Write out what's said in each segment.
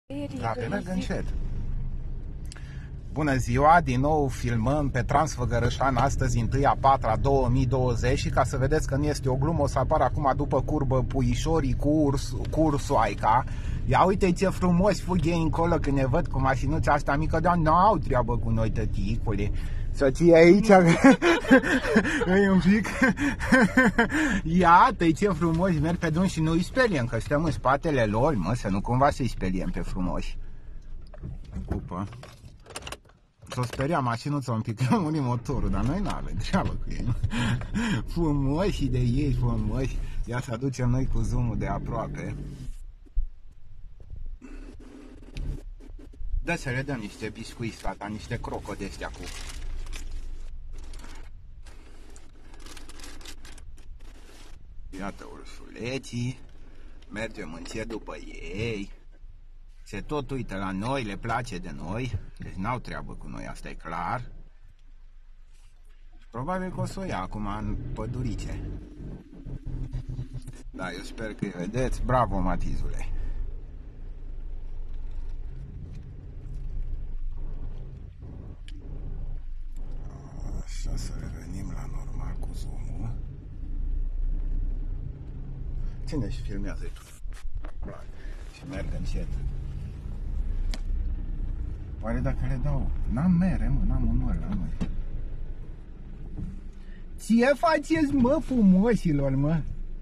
Da, pe merg încet. Bună ziua, din nou filmăm pe Transfăgărășan astăzi 1/4/2020 și ca să vedeți că nu este o glumă, o să apar acum după curbă puișorii cu ursoaica. Ia uite ce frumos fug ei încolo când ne văd cu mașinuța asta mică, dar n-au treabă cu noi, tăticule. Să ții aici, e un pic. Iată ce frumoși merg pe drum și nu îi speriem, că stăm în spatele lor, mă, să nu cumva să-i speriem pe frumoși. Cupă. S-o speria mașinuța un pic, că muri motorul, dar noi n-avem treabă cu ei. Frumoși de ei, frumoși. Ia să aducem noi cu zoom-ul de aproape. Da, să le dăm niște biscuiți, tata, niște croco de astea cu... Iată ursuleții, mergem încet după ei. Se tot uită la noi, le place de noi, deci n-au treabă cu noi, asta e clar. Probabil că o să o ia acum în pădurice. Da, eu sper că îi vedeți. Bravo, Matizule! Așa, să revenim la normal cu zoom-ul. Ține și filmează-i tu. Și merg încet. Oare dacă le dau? N-am mere, mă, n-am onor la noi. Ce faceți, mă, frumoșilor, mă?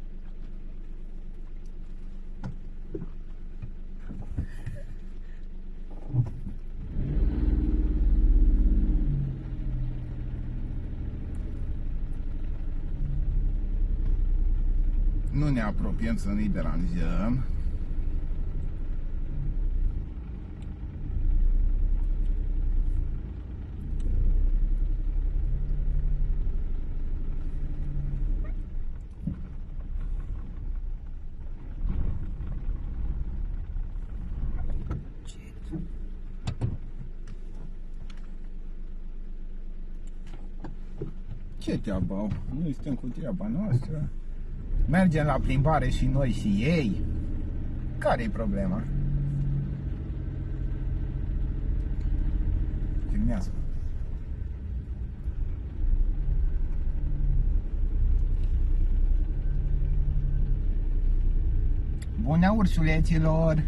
Nu ne apropiem să nu-i deranjăm. Ce treabă au? Noi suntem cu treaba noastră. Mergem la plimbare și noi și ei. Care-i problema? Filmează. Bună, ursuleților!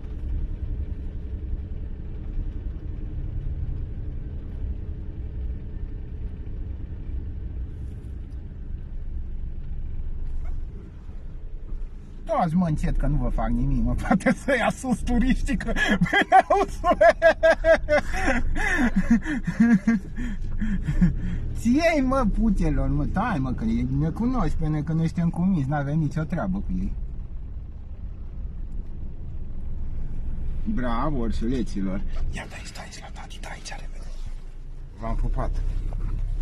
Toați, mă, încet, că nu vă fac nimic, mă, poate să ia sus turiștii, că veneau ție-i, mă, putelor, mă, tai, mă, că ne cunoști pe noi, că noi suntem cuminți, n-avem nicio treabă cu ei. Bravo, ursuleților! Ia, dai, stai la tati, dai, aici, repede. V-am pupat.